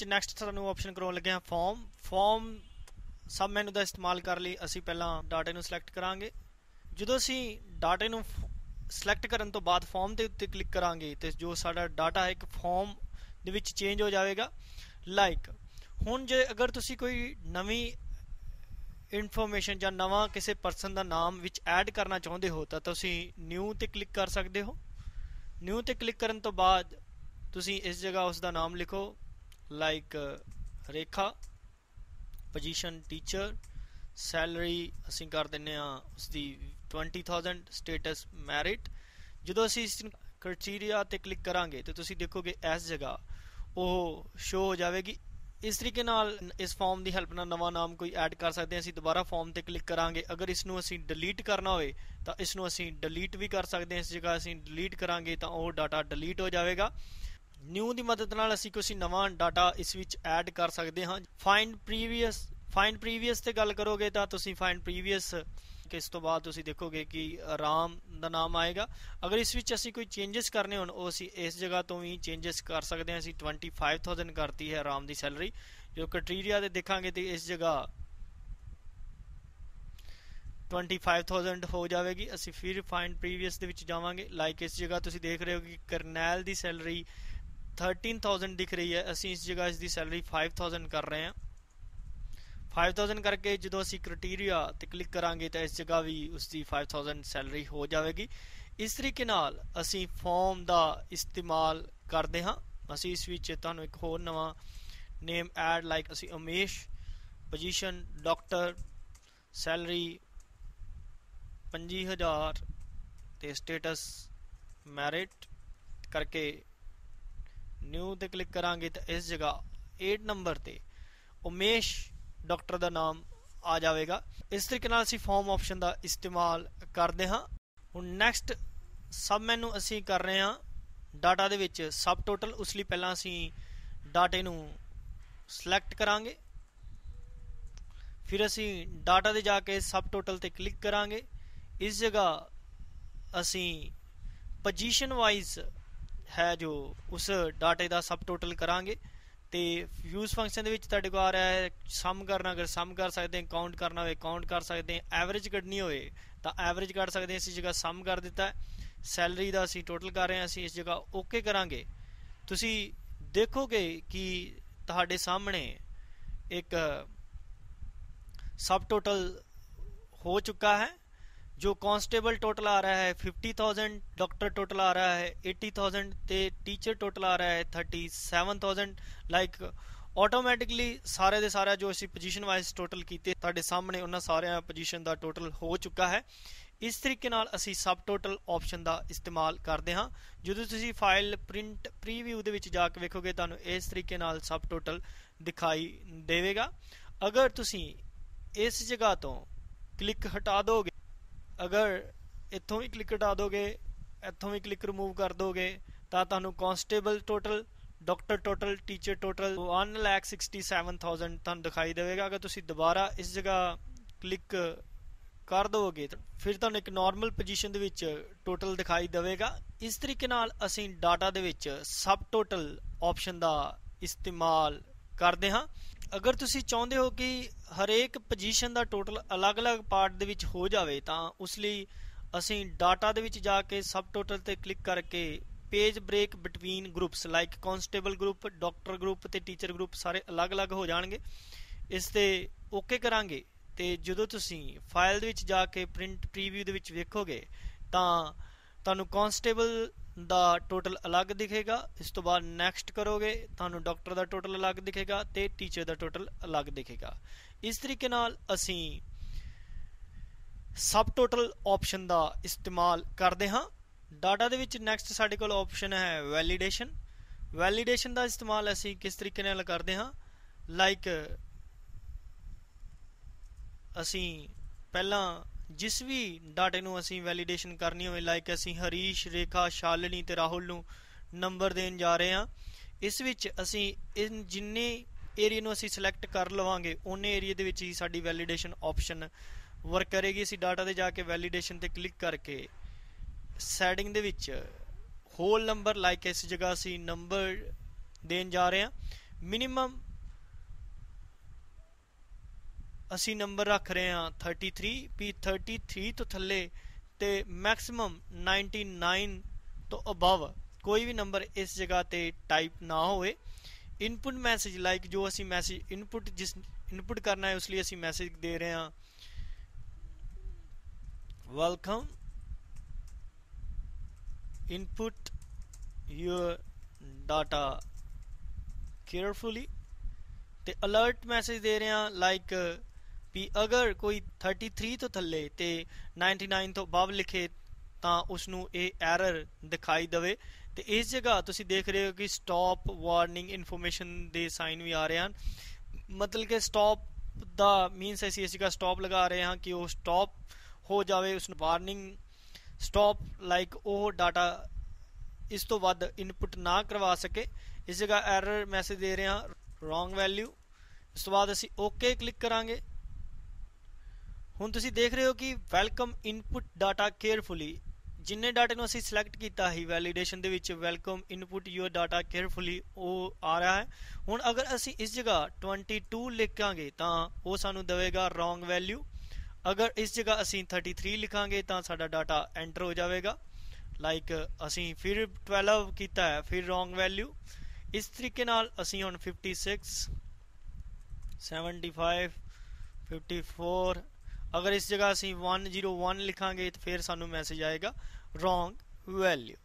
ਵਿੱਚ ਨੈਕਸਟ ਤੁਹਾਨੂੰ ਆਪਸ਼ਨ ਕਰਾਉਣ ਲੱਗੇ ਹਾਂ ਫਾਰਮ ਸਬ ਮੈਨੂ ਦਾ ਇਸਤੇਮਾਲ ਕਰਨ ਲਈ ਅਸੀਂ ਪਹਿਲਾਂ ਡਾਟੇ ਨੂੰ ਸਿਲੈਕਟ ਕਰਾਂਗੇ। ਜਦੋਂ ਅਸੀਂ ਡਾਟੇ ਨੂੰ ਸਿਲੈਕਟ ਕਰਨ ਤੋਂ ਬਾਅਦ ਫਾਰਮ ਦੇ ਉੱਤੇ ਕਲਿੱਕ ਕਰਾਂਗੇ ਤੇ ਜੋ ਸਾਡਾ ਡਾਟਾ ਹੈ ਇੱਕ ਫਾਰਮ ਦੇ ਵਿੱਚ ਚੇਂਜ ਹੋ ਜਾਵੇਗਾ। ਲਾਈਕ ਹੁਣ ਜੇ ਅਗਰ ਤੁਸੀਂ ਕੋਈ ਨਵੀਂ ਇਨਫੋਰਮੇਸ਼ਨ ਜਾਂ ਨਵਾਂ ਕਿਸੇ ਪਰਸਨ ਦਾ ਨਾਮ ਵਿੱਚ ਐਡ ਕਰਨਾ ਚਾਹੁੰਦੇ ਹੋ ਤਾਂ ਤੁਸੀਂ ਨਿਊ ਤੇ ਕਲਿੱਕ ਕਰ ਸਕਦੇ ਹੋ। ਨਿਊ ਤੇ ਕਲਿੱਕ ਕਰਨ ਤੋਂ ਬਾਅਦ ਤੁਸੀਂ ਇਸ ਜਗ੍ਹਾ ਉਸ ਦਾ ਨਾਮ ਲਿਖੋ, like Rekha, position teacher, salary ਅਸੀਂ ਕਰ ਦਿੰਦੇ ਹਾਂ ਉਸਦੀ 20,000, ਸਟੇਟਸ ਮੈਰਿਟ। ਜਦੋਂ ਅਸੀਂ ਇਸ ਕ੍ਰਾਈਟੇਰੀਆ ਤੇ ਕਲਿੱਕ ਕਰਾਂਗੇ ਤੇ ਤੁਸੀਂ ਦੇਖੋਗੇ ਇਸ ਜਗ੍ਹਾ ਉਹ ਸ਼ੋ ਹੋ ਜਾਵੇਗੀ। ਇਸ ਤਰੀਕੇ ਨਾਲ ਇਸ ਫਾਰਮ ਦੀ ਹੈਲਪ ਨਾਲ ਨਵਾਂ ਨਾਮ ਕੋਈ ਐਡ ਕਰ ਸਕਦੇ ਹਾਂ। ਅਸੀਂ ਦੁਬਾਰਾ ਫਾਰਮ ਤੇ ਕਲਿੱਕ ਕਰਾਂਗੇ, ਅਗਰ ਇਸ ਨੂੰ ਅਸੀਂ ਡਿਲੀਟ ਕਰਨਾ ਹੋਵੇ ਤਾਂ ਇਸ ਨੂੰ ਅਸੀਂ ਡਿਲੀਟ ਵੀ ਕਰ ਸਕਦੇ ਹਾਂ। ਇਸ ਜਗ੍ਹਾ ਅਸੀਂ ਡਿਲੀਟ ਕਰਾਂਗੇ ਤਾਂ ਉਹ ਡਾਟਾ ਡਿਲੀਟ ਹੋ ਜਾਵੇਗਾ। ਨਿਊ ਦੀ ਮਦਦ ਨਾਲ ਅਸੀਂ ਕੁਝ ਨਵਾਂ ਡਾਟਾ ਇਸ ਵਿੱਚ ਐਡ ਕਰ ਸਕਦੇ ਹਾਂ। ਫਾਈਂਡ ਪ੍ਰੀਵੀਅਸ ਤੇ ਗੱਲ ਕਰੋਗੇ ਤਾਂ ਤੁਸੀਂ ਫਾਈਂਡ ਪ੍ਰੀਵੀਅਸ ਇਸ ਤੋਂ ਬਾਅਦ ਤੁਸੀਂ ਦੇਖੋਗੇ ਕਿ ਰਾਮ ਦਾ ਨਾਮ ਆਏਗਾ। ਅਗਰ ਇਸ ਵਿੱਚ ਅਸੀਂ ਕੋਈ ਚੇਂਜਸ ਕਰਨੇ ਹੋਣ ਉਹ ਅਸੀਂ ਇਸ ਜਗ੍ਹਾ ਤੋਂ ਵੀ ਚੇਂਜਸ ਕਰ ਸਕਦੇ ਹਾਂ। ਅਸੀਂ 25,000 ਕਰਤੀ ਹੈ ਰਾਮ ਦੀ ਸੈਲਰੀ। ਜੋ ਕ੍ਰਾਈਟੇਰੀਆ ਤੇ ਦੇਖਾਂਗੇ ਤੇ ਇਸ ਜਗ੍ਹਾ 25,000 ਹੋ ਜਾਵੇਗੀ। ਅਸੀਂ ਫਿਰ ਫਾਈਂਡ ਪ੍ਰੀਵੀਅਸ ਦੇ ਵਿੱਚ ਜਾਵਾਂਗੇ। ਲਾਈਕ ਇਸ ਜਗ੍ਹਾ ਤੁਸੀਂ ਦੇਖ ਰਹੇ ਹੋ ਕਿ ਕਰਨੈਲ ਦੀ ਸੈਲਰੀ 13,000 ਦਿਖ ਰਹੀ ਹੈ। ਅਸੀਂ ਇਸ ਜਗ੍ਹਾ ਇਸ ਦੀ ਸੈਲਰੀ 5,000 ਕਰ ਰਹੇ ਹਾਂ। 5,000 ਕਰਕੇ ਜਦੋਂ ਅਸੀਂ ਕ੍ਰਾਈਟੇਰੀਆ ਤੇ ਕਲਿੱਕ ਕਰਾਂਗੇ ਤਾਂ ਇਸ ਜਗ੍ਹਾ ਵੀ ਉਸਦੀ 5,000 ਸੈਲਰੀ ਹੋ ਜਾਵੇਗੀ। ਇਸ ਤਰੀਕੇ ਨਾਲ ਅਸੀਂ ਫਾਰਮ ਦਾ ਇਸਤੇਮਾਲ ਕਰਦੇ ਹਾਂ। ਅਸੀਂ ਇਸ ਵਿੱਚ ਤੁਹਾਨੂੰ ਇੱਕ ਹੋਰ ਨਵਾਂ ਨੇਮ ਐਡ, ਲਾਈਕ ਅਸੀਂ ਉਮੇਸ਼, ਪੋਜੀਸ਼ਨ ਡਾਕਟਰ, ਸੈਲਰੀ 25,000 ਤੇ ਸਟੇਟਸ ਮੈਰਿਟ ਕਰਕੇ ਨਿਊ ਤੇ ਕਲਿੱਕ ਕਰਾਂਗੇ ਤਾਂ ਇਸ ਜਗ੍ਹਾ 8 ਨੰਬਰ ਤੇ ਉਮੇਸ਼ ਡਾਕਟਰ ਦਾ ਨਾਮ ਆ ਜਾਵੇਗਾ। ਇਸ ਤਰੀਕੇ ਨਾਲ ਅਸੀਂ ਫਾਰਮ ਆਪਸ਼ਨ ਦਾ ਇਸਤੇਮਾਲ ਕਰਦੇ ਹਾਂ। ਹੁਣ ਨੈਕਸਟ ਸਬ ਮੈਨੂ ਅਸੀਂ ਕਰ ਰਹੇ ਹਾਂ ਡਾਟਾ ਦੇ ਵਿੱਚ ਸਬ ਟੋਟਲ। ਉਸ ਲਈ ਪਹਿਲਾਂ ਅਸੀਂ ਡਾਟੇ ਨੂੰ ਸਿਲੈਕਟ ਕਰਾਂਗੇ, ਫਿਰ ਅਸੀਂ ਡਾਟਾ ਦੇ ਜਾ ਕੇ ਸਬ ਟੋਟਲ ਤੇ ਕਲਿੱਕ ਕਰਾਂਗੇ। ਇਸ ਜਗ੍ਹਾ ਅਸੀਂ ਪੋਜੀਸ਼ਨ ਵਾਈਜ਼ ਹੈ ਜੋ ਉਸ ਡਾਟੇ ਦਾ ਸਬ ਟੋਟਲ ਕਰਾਂਗੇ ਤੇ ਯੂਜ਼ ਫੰਕਸ਼ਨ ਦੇ ਵਿੱਚ ਤੁਹਾਡੇ ਕੋਲ ਆ ਰਿਹਾ ਹੈ ਸਮ ਕਰਨਾ, ਅਗਰ ਸਮ ਕਰ ਸਕਦੇ ਹਾਂ, ਕਾਊਂਟ ਕਰਨਾ ਹੋਵੇ ਕਾਊਂਟ ਕਰ ਸਕਦੇ ਹਾਂ, ਐਵਰੇਜ ਕੱਢਣੀ ਹੋਵੇ ਤਾਂ ਐਵਰੇਜ ਕੱਢ ਸਕਦੇ ਹਾਂ। ਇਸ ਜਗ੍ਹਾ ਸਮ ਕਰ ਦਿੱਤਾ ਹੈ। ਸੈਲਰੀ ਦਾ ਅਸੀਂ ਟੋਟਲ ਕਰ ਰਹੇ ਹਾਂ, ਅਸੀਂ ਇਸ ਜਗ੍ਹਾ ਓਕੇ ਕਰਾਂਗੇ। ਤੁਸੀਂ ਦੇਖੋਗੇ ਕਿ ਤੁਹਾਡੇ ਸਾਹਮਣੇ ਇੱਕ ਸਬ ਟੋਟਲ ਹੋ ਚੁੱਕਾ ਹੈ। जो कांस्टेबल टोटल आ रहा है 50,000, डॉक्टर टोटल आ रहा है 80,000 ਤੇ ਟੀਚਰ ਟੋਟਲ ਆ ਰਿਹਾ ਹੈ 37,000। ਲਾਈਕ ਆਟੋਮੈਟਿਕਲੀ ਸਾਰੇ ਦੇ ਸਾਰਾ ਜੋ ਅਸੀਂ ਪੋਜੀਸ਼ਨ ਵਾਈਜ਼ ਟੋਟਲ ਕੀਤੇ ਤੁਹਾਡੇ ਸਾਹਮਣੇ ਉਹਨਾਂ ਸਾਰਿਆਂ ਪੋਜੀਸ਼ਨ ਦਾ ਟੋਟਲ ਹੋ ਚੁੱਕਾ ਹੈ। ਇਸ ਤਰੀਕੇ ਨਾਲ ਅਸੀਂ ਸਬ ਟੋਟਲ ਆਪਸ਼ਨ ਦਾ ਇਸਤੇਮਾਲ ਕਰਦੇ ਹਾਂ। ਜਦੋਂ ਤੁਸੀਂ ਫਾਈਲ ਪ੍ਰਿੰਟ ਪ੍ਰੀਵਿਊ ਦੇ ਵਿੱਚ ਜਾ ਕੇ ਵੇਖੋਗੇ ਤੁਹਾਨੂੰ ਇਸ ਤਰੀਕੇ ਨਾਲ ਸਬ ਟੋਟਲ ਦਿਖਾਈ ਦੇਵੇਗਾ। ਅਗਰ ਤੁਸੀਂ ਇਸ ਜਗ੍ਹਾ ਤੋਂ ਕਲਿੱਕ ਹਟਾ ਦੋਗੇ, ਅਗਰ ਇੱਥੋਂ ਵੀ ਕਲਿੱਕ ਹਟਾ ਦੋਗੇ, ਇੱਥੋਂ ਵੀ ਕਲਿੱਕ ਰਿਮੂਵ ਕਰ ਦੋਗੇ ਤਾਂ ਤੁਹਾਨੂੰ constable total, doctor total, teacher total 1,67,000 ਤੁਹਾਨੂੰ ਦਿਖਾਈ ਦੇਵੇਗਾ। ਅਗਰ ਤੁਸੀਂ ਦੁਬਾਰਾ ਇਸ ਜਗ੍ਹਾ ਕਲਿੱਕ ਕਰ ਦੋਗੇ ਤਾਂ ਫਿਰ ਤੁਹਾਨੂੰ ਇੱਕ ਨਾਰਮਲ ਪੋਜੀਸ਼ਨ ਦੇ ਵਿੱਚ ਟੋਟਲ ਦਿਖਾਈ ਦੇਵੇਗਾ। ਇਸ ਤਰੀਕੇ ਨਾਲ ਅਸੀਂ ਡਾਟਾ ਦੇ ਵਿੱਚ ਸਬ ਟੋਟਲ ਆਪਸ਼ਨ ਦਾ ਇਸਤੇਮਾਲ ਕਰਦੇ ਹਾਂ। ਅਗਰ ਤੁਸੀਂ ਚਾਹੁੰਦੇ ਹੋ ਕਿ ਹਰੇਕ ਪੋਜੀਸ਼ਨ ਦਾ ਟੋਟਲ ਅਲੱਗ-ਅਲੱਗ ਪਾਰਟ ਦੇ ਵਿੱਚ ਹੋ ਜਾਵੇ ਤਾਂ ਉਸ ਲਈ ਅਸੀਂ ਡਾਟਾ ਦੇ ਵਿੱਚ ਜਾ ਕੇ ਸਬ ਟੋਟਲ ਤੇ ਕਲਿੱਕ ਕਰਕੇ page break between groups, like constable group, doctor group ਤੇ ਟੀਚਰ ਗਰੁੱਪ ਸਾਰੇ ਅਲੱਗ-ਅਲੱਗ ਹੋ ਜਾਣਗੇ। ਇਸ ਤੇ ਓਕੇ ਕਰਾਂਗੇ ਤੇ ਜਦੋਂ ਤੁਸੀਂ ਫਾਈਲ ਦੇ ਵਿੱਚ ਜਾ ਕੇ ਪ੍ਰਿੰਟ ਪ੍ਰੀਵਿਊ ਦੇ ਵਿੱਚ ਵੇਖੋਗੇ ਤਾਂ ਤੁਹਾਨੂੰ ਕਾਂਸਟੇਬਲ ਦਾ ਟੋਟਲ ਅਲੱਗ ਦਿਖੇਗਾ। ਇਸ ਤੋਂ ਬਾਅਦ ਨੈਕਸਟ ਕਰੋਗੇ ਤੁਹਾਨੂੰ ਡਾਕਟਰ ਦਾ ਟੋਟਲ ਅਲੱਗ ਦਿਖੇਗਾ ਤੇ ਟੀਚਰ ਦਾ ਟੋਟਲ ਅਲੱਗ ਦਿਖੇਗਾ। ਇਸ ਤਰੀਕੇ ਨਾਲ ਅਸੀਂ ਸਬ ਟੋਟਲ ਆਪਸ਼ਨ ਦਾ ਇਸਤੇਮਾਲ ਕਰਦੇ ਹਾਂ। ਡਾਟਾ ਦੇ ਵਿੱਚ ਨੈਕਸਟ ਸਾਡੇ ਕੋਲ ਆਪਸ਼ਨ ਹੈ ਵੈਲੀਡੇਸ਼ਨ। ਵੈਲੀਡੇਸ਼ਨ ਦਾ ਇਸਤੇਮਾਲ ਅਸੀਂ ਕਿਸ ਤਰੀਕੇ ਨਾਲ ਕਰਦੇ ਹਾਂ, ਲਾਈਕ ਅਸੀਂ ਪਹਿਲਾਂ ਜਿਸ ਵੀ ਡਾਟੇ ਨੂੰ ਅਸੀਂ ਵੈਲੀਡੇਸ਼ਨ ਕਰਨੀ ਹੋਵੇ, ਲਾਈਕ ਅਸੀਂ ਹਰੀਸ਼, ਰੇਖਾ, ਸ਼ਾਲਿਨੀ ਤੇ ਰਾਹੁਲ ਨੂੰ ਨੰਬਰ ਦੇਣ ਜਾ ਰਹੇ ਹਾਂ। ਇਸ ਵਿੱਚ ਅਸੀਂ ਜਿੰਨੇ ਏਰੀਏ ਨੂੰ ਅਸੀਂ ਸਿਲੈਕਟ ਕਰ ਲਵਾਂਗੇ ਉਹਨੇ ਏਰੀਏ ਦੇ ਵਿੱਚ ਹੀ ਸਾਡੀ ਵੈਲੀਡੇਸ਼ਨ ਆਪਸ਼ਨ ਵਰਕ ਕਰੇਗੀ। ਅਸੀਂ ਡਾਟਾ ਤੇ ਜਾ ਕੇ ਵੈਲੀਡੇਸ਼ਨ ਤੇ ਕਲਿੱਕ ਕਰਕੇ ਸੈਟਿੰਗ ਦੇ ਵਿੱਚ ਹੋਲ ਨੰਬਰ, ਲਾਈਕ ਇਸ ਜਗ੍ਹਾ ਅਸੀਂ ਨੰਬਰ ਦੇਣ ਜਾ ਰਹੇ ਹਾਂ। ਮਿਨੀਮਮ ਅਸੀਂ ਨੰਬਰ ਰੱਖ ਰਹੇ ਹਾਂ 33 ਵੀ 33 ਤੋਂ ਥੱਲੇ ਤੇ ਮੈਕਸਿਮਮ 99 ਤੋਂ ਅਬਵ ਕੋਈ ਵੀ ਨੰਬਰ ਇਸ ਜਗ੍ਹਾ ਤੇ ਟਾਈਪ ਨਾ ਹੋਵੇ। ਇਨਪੁਟ ਮੈਸੇਜ ਲਾਈਕ ਜੋ ਅਸੀਂ ਮੈਸੇਜ ਇਨਪੁਟ ਜਿਸ ਇਨਪੁਟ ਕਰਨਾ ਹੈ ਉਸ ਲਈ ਅਸੀਂ ਮੈਸੇਜ ਦੇ ਰਹੇ ਹਾਂ welcome input your data carefully ਤੇ ਅਲਰਟ ਮੈਸੇਜ ਦੇ ਰਹੇ ਹਾਂ ਲਾਈਕ ਵੀ ਅਗਰ ਕੋਈ 33 ਤੋਂ ਥੱਲੇ ਤੇ 99 ਤੋਂ ਅਬਵ ਲਿਖੇ ਤਾਂ ਉਸ ਨੂੰ ਇਹ ਐਰਰ ਦਿਖਾਈ ਦੇਵੇ। ਤੇ ਇਸ ਜਗ੍ਹਾ ਤੁਸੀਂ ਦੇਖ ਰਹੇ ਹੋ ਕਿ ਸਟਾਪ ਵਾਰਨਿੰਗ ਇਨਫੋਰਮੇਸ਼ਨ ਦੇ ਸਾਈਨ ਵੀ ਆ ਰਹੇ ਹਨ, ਮਤਲਬ ਕਿ ਸਟਾਪ ਦਾ ਮੀਨਸ ਅਸੀਂ ਇਸ ਜਗ੍ਹਾ ਸਟਾਪ ਲਗਾ ਰਹੇ ਹਾਂ ਕਿ ਉਹ ਸਟਾਪ ਹੋ ਜਾਵੇ, ਉਸ ਨੂੰ ਵਾਰਨਿੰਗ ਸਟਾਪ ਲਾਈਕ ਉਹ ਡਾਟਾ ਇਸ ਤੋਂ ਵੱਧ ਇਨਪੁਟ ਨਾ ਕਰਵਾ ਸਕੇ। ਇਸ ਜਗ੍ਹਾ ਐਰਰ ਮੈਸੇਜ ਦੇ ਰਹੇ ਹਾਂ ਰੋਂਗ ਵੈਲਿਊ। ਇਸ ਤੋਂ ਬਾਅਦ ਅਸੀਂ ਓਕੇ ਕਲਿੱਕ ਕਰਾਂਗੇ। ਹੁਣ ਤੁਸੀਂ ਦੇਖ ਰਹੇ ਹੋ ਕਿ ਵੈਲਕਮ ਇਨਪੁਟ ਡਾਟਾ ਕੇਅਰਫੁਲੀ ਜਿੰਨੇ ਡਾਟੇ ਨੂੰ ਅਸੀਂ ਸਿਲੈਕਟ ਕੀਤਾ ਸੀ ਵੈਲੀਡੇਸ਼ਨ ਦੇ ਵਿੱਚ welcome input your data carefully ਉਹ ਆ ਰਿਹਾ ਹੈ। ਹੁਣ ਅਗਰ ਅਸੀਂ ਇਸ ਜਗ੍ਹਾ 22 ਲਿਖਾਂਗੇ ਤਾਂ ਉਹ ਸਾਨੂੰ ਦੇਵੇਗਾ ਰੋਂਗ ਵੈਲਿਊ। ਅਗਰ ਇਸ ਜਗ੍ਹਾ ਅਸੀਂ 33 ਲਿਖਾਂਗੇ ਤਾਂ ਸਾਡਾ ਡਾਟਾ ਐਂਟਰ ਹੋ ਜਾਵੇਗਾ ਲਾਈਕ ਅਸੀਂ ਫਿਰ 12 ਕੀਤਾ ਹੈ ਫਿਰ ਰੋਂਗ ਵੈਲਿਊ। ਇਸ ਤਰੀਕੇ ਨਾਲ ਅਸੀਂ ਹੁਣ 56 75 54 ਅਗਰ ਇਸ ਜਗ੍ਹਾ ਅਸੀਂ 101 ਲਿਖਾਂਗੇ ਤਾਂ ਫਿਰ ਸਾਨੂੰ ਮੈਸੇਜ ਆਏਗਾ ਰੋਂਗ ਵੈਲਿਊ।